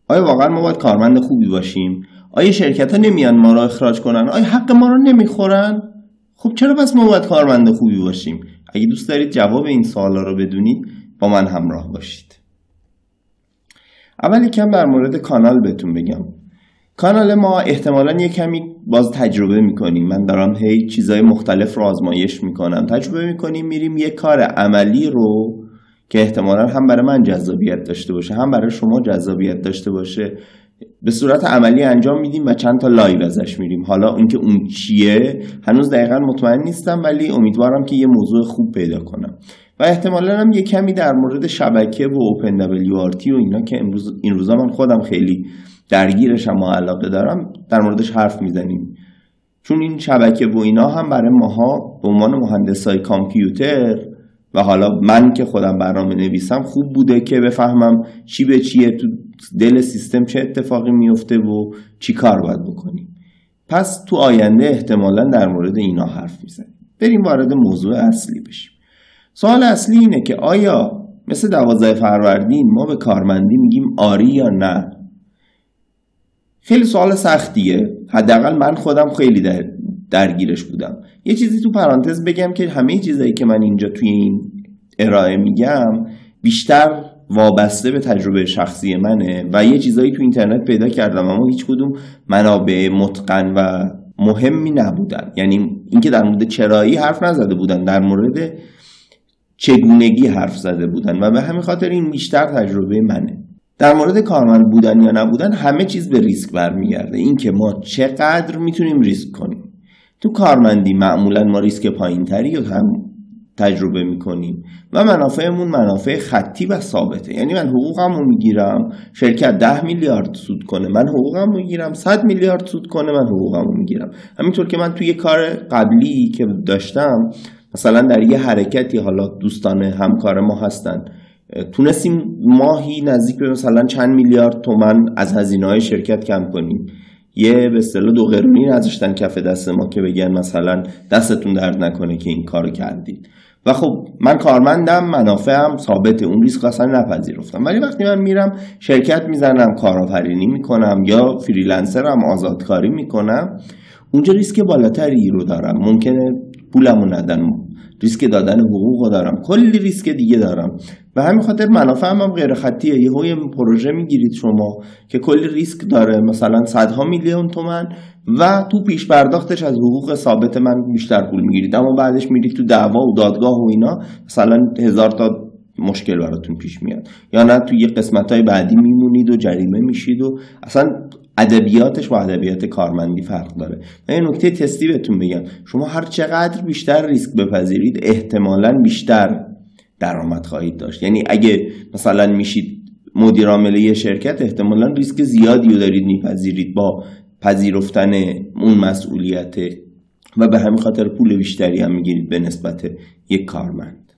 آیا واقعا ما باید کارمند خوبی باشیم؟ آیا شرکت‌ها نمیان ما را اخراج کنن؟ آیا حق ما را نمیخورن؟ خب چرا پس ما باید کارمند خوبی باشیم؟ اگه دوست دارید جواب این سوالا رو بدونید با من همراه باشید. اول یکم در مورد کانال بهتون بگم. کانال ما احتمالاً یه کمی باز تجربه میکنیم. من دارم هی چیزای مختلف رو آزمایش میکنم، تجربه میکنیم، میریم یه کار عملی رو که احتمالاً هم برای من جذابیت داشته باشه هم برای شما جذابیت داشته باشه به صورت عملی انجام میدیم و چند تا لایو ازش میریم. حالا اینکه اون چیه هنوز دقیقاً مطمئن نیستم، ولی امیدوارم که یه موضوع خوب پیدا کنم. و احتمالاً هم یه کمی در مورد شبکه و OpenWRT و اینا که این روزا من خودم خیلی درگیرشم و علاقه دارم در موردش حرف میزنیم، چون این شبکه و اینا هم برای ماها به عنوان مهندسای کامپیوتر و حالا من که خودم برنامه نویسم خوب بوده که بفهمم چی به چیه، تو دل سیستم چه اتفاقی میفته و چی کار باید بکنیم. پس تو آینده احتمالاً در مورد اینا حرف میزنیم. بریم وارد موضوع اصلی بشیم. سوال اصلی اینه که آیا مثل 12 فروردین ما به کارمندی میگیم آری یا نه؟ خیلی سوال سختیه، حداقل من خودم خیلی درگیرش بودم. یه چیزی تو پرانتز بگم که همه چیزایی که من اینجا توی این ارائه میگم بیشتر وابسته به تجربه شخصی منه و یه چیزایی تو اینترنت پیدا کردم اما هیچ کدوم منابع متقن و مهمی نبودن. یعنی اینکه در مورد چرایی حرف نزده بودن، در مورد چگونگی حرف زده بودن و به همین خاطر این بیشتر تجربه منه. در مورد کارمند بودن یا نبودن همه چیز به ریسک برمیگرده، این که ما چقدر میتونیم ریسک کنیم. تو کارمندی معمولا ما ریسک پایین‌تری رو هم تجربه میکنیم و منافعمون منافع خطی و ثابته. یعنی من حقوقمو میگیرم، شرکت 10 میلیارد سود کنه من حقوقمو میگیرم، 100 میلیارد سود کنه من حقوقمو میگیرم. همینطور که من توی یه کار قبلی که داشتم مثلا در یه حرکتی، حالا دوستان همکار ما هستن، تونستیم ماهی نزدیک به مثلا چند میلیارد تومان از هزینه‌های شرکت کم کنیم. یه به اصطلاح 2 قرونی نذاشتن کف دست ما که بگن مثلا دستتون درد نکنه که این کارو کردید. و خب من کارمندم، منافعم ثابته، اون ریسک اصلا نپذیرفتم. ولی وقتی من میرم شرکت میزنم، کارآفرینی میکنم یا فریلنسرم، آزادکاری میکنم، اونجا ریسک بالاتری رو دارم. ممکنه پولمو ندن، ریسک دادن حقوقو دارم، کلی ریسک دیگه دارم و همین خاطر منافعم هم غیر خطیه. یه پروژه میگیرید شما که کلی ریسک داره، مثلا صدها میلیون تومان و تو پیش پرداختش از حقوق ثابت من بیشتر پول میگیرید، اما بعدش میرید تو دعوا و دادگاه و اینا مثلا 1000 تا مشکل براتون پیش میاد، یا نه تو یه قسمت‌های بعدی میمونید و جریمه میشید و اصلا ادبیاتش با ادبیات کارمندی فرق داره. و این نکته تستی بهتون بگم، شما هر چقدر بیشتر ریسک بپذیرید احتمالاً بیشتر درآمد خواهید داشت. یعنی اگه مثلا میشید مدیر عامل یه شرکت، احتمالاً ریسک زیادی رو دارید میپذیرید با پذیرفتن اون مسئولیت و به همین خاطر پول بیشتری هم میگیرید به نسبت یک کارمند.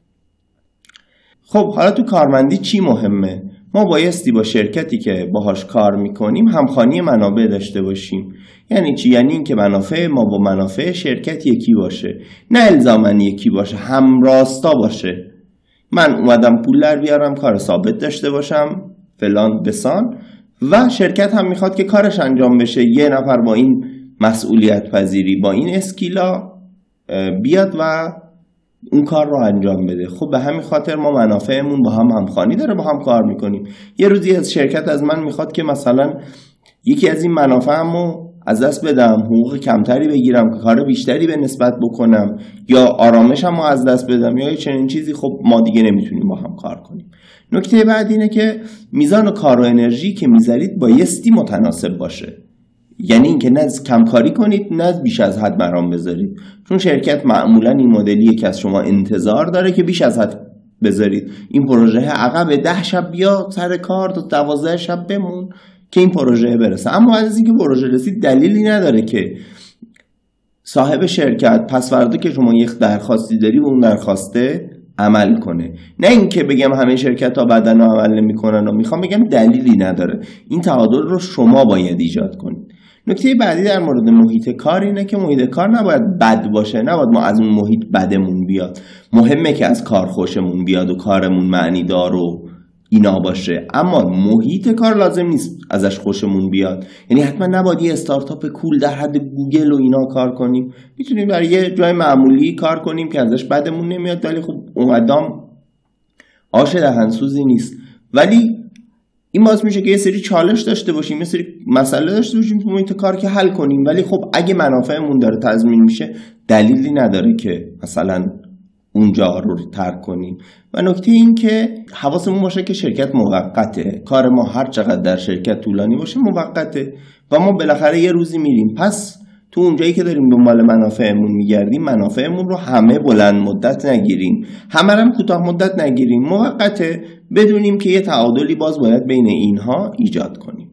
خب حالا تو کارمندی چی مهمه؟ ما بایستی با شرکتی که باهاش کار میکنیم همخوانی منابع داشته باشیم. یعنی چی؟ یعنی این که منافع ما با منافع شرکت یکی باشه، نه الزاماً یکی باشه، همراستا باشه. من اومدم پول در بیارم، کار ثابت داشته باشم فلان بسان، و شرکت هم میخواد که کارش انجام بشه. یه نفر با این مسئولیت پذیری، با این اسکیلا بیاد و اون کار رو انجام بده. خب به همین خاطر ما منافعمون با هم همخوانی داره، با هم کار میکنیم. یه روزی از شرکت از من میخواد که مثلا یکی از این منافعمو از دست بدم، حقوق کمتری بگیرم، کار بیشتری به نسبت بکنم، یا آرامشمو از دست بدم یا چنین چیزی. خب ما دیگه نمیتونیم با هم کار کنیم. نکته بعد اینه که میزان کار و انرژی که میذارید بایستی متناسب باشه. یعنی اینکه نه کمکاری کنید نه بیش از حد مرام بذارید، چون شرکت معمولا این مدلیه که از شما انتظار داره که بیش از حد بذارید. این پروژه عقب 10 شب بیا سر کار تا 12 شب بمون که این پروژه برسه. اما بعد از اینکه پروژه رسید دلیلی نداره که صاحب شرکت پس فردا که شما یک درخواستی داری و اون درخواسته عمل کنه. نه اینکه بگم همه شرکت ها بدن و عمل نمی‌کنن و میخوام بگم دلیلی نداره. این تعادل رو شما باید ایجاد کنید. نکته بعدی در مورد محیط کار اینه که محیط کار نباید بد باشه، نباید ما از اون محیط بدمون بیاد. مهمه که از کار خوشمون بیاد و کارمون معنی دار و اینا باشه، اما محیط کار لازم نیست ازش خوشمون بیاد. یعنی حتما نباید یه استارتاپ کول در حد گوگل و اینا کار کنیم. میتونیم در یه جای معمولی کار کنیم که ازش بدمون نمیاد، ولی خب اونقدام آش دهنسوزی نیست. ولی این باعث میشه که یه سری چالش داشته باشیم، یه سری مسئله داشته باشیم تو محیط کار که حل کنیم، ولی خب اگه منافعمون داره تضمین میشه دلیلی نداره که مثلا اونجا رو ترک کنیم. و نکته این که حواسمون باشه که شرکت موقته، کار ما هر چقدر در شرکت طولانی باشه موقته و ما بالاخره یه روزی میریم. پس تو اونجایی که داریم دنبال منافعمون میگردیم، منافعمون رو همه بلند مدت نگیریم، همه هم کوتاه مدت نگیریم، موقته، بدونیم که یه تعادلی باز باید بین اینها ایجاد کنیم.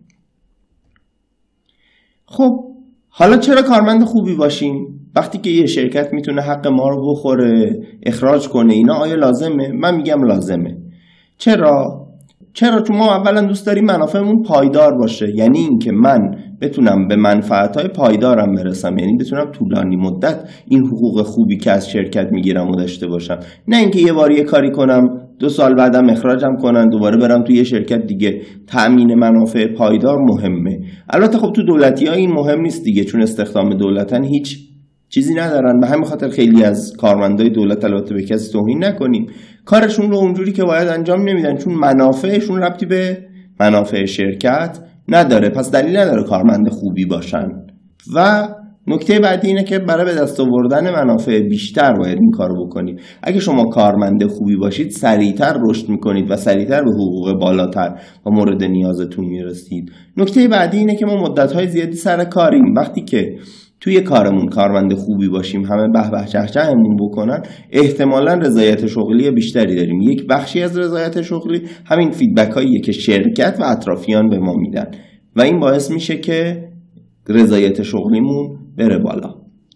خب حالا چرا کارمند خوبی باشیم؟ وقتی که یه شرکت میتونه حق ما رو بخوره، اخراج کنه، اینا آیا لازمه؟ من میگم لازمه. چرا؟ چون ما اولا دوست داریم منافعمون پایدار باشه، یعنی اینکه من بتونم به منفعت‌های پایدارم برسم، یعنی بتونم طولانی مدت این حقوق خوبی که از شرکت میگیرم و داشته باشم، نه اینکه یه بار یه کاری کنم 2 سال بعدم اخراجم کنن دوباره برم توی یه شرکت دیگه. تأمین منافع پایدار مهمه. البته خب تو دولتی‌ها این مهم نیست دیگه، چون استخدام دولتن هیچ چیزی ندارن. به همین خاطر خیلی از کارمندای دولت، البته به کسی توهین نکنیم، کارشون رو اونجوری که باید انجام نمیدن، چون منافعشون ربطی به منافع شرکت نداره، پس دلیل نداره کارمند خوبی باشن. و نکته بعدی اینه که برای به دست آوردن منافع بیشتر باید این کارو بکنید. اگه شما کارمند خوبی باشید سریعتر رشد میکنید و سریعتر به حقوق بالاتر و مورد نیازتون میرسید. نکته بعدی اینه که ما مدت‌های زیادی سر کاریم. وقتی که توی کارمون کارمند خوبی باشیم، همه به به چه چه‌مون بکنن، احتمالاً رضایت شغلی بیشتری داریم. یک بخشی از رضایت شغلی همین فیدبک هاییه که شرکت و اطرافیان به ما میدن و این باعث میشه که رضایت شغلیمون بره بالا.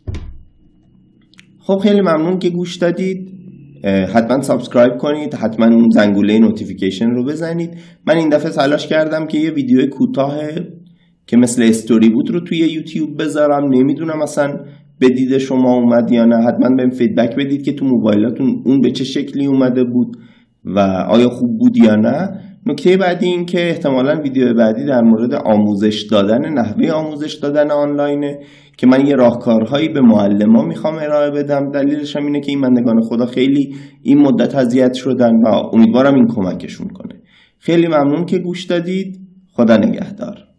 خب خیلی ممنون که گوش دادید. حتما سابسکرایب کنید، حتما اون زنگوله نوتیفیکیشن رو بزنید. من این دفعه تلاش کردم که یه ویدیو کوتاه که مثل استوری بود رو توی یوتیوب بذارم. نمیدونم اصلا به دید شما اومد یا نه، حتما بهم فیدبک بدید که تو موبایلاتون اون به چه شکلی اومده بود و آیا خوب بود یا نه. نکته بعدی این که احتمالاً ویدیو بعدی در مورد آموزش دادن، نحوه آموزش دادن آنلاینه که من یه راهکارهایی به معلمان میخوام ارائه بدم. دلیلش هم اینه که این بندگان خدا خیلی این مدت اذیت شدن و امیدوارم این کمکشون کنه. خیلی ممنون که گوش دادید. خدا نگهدار.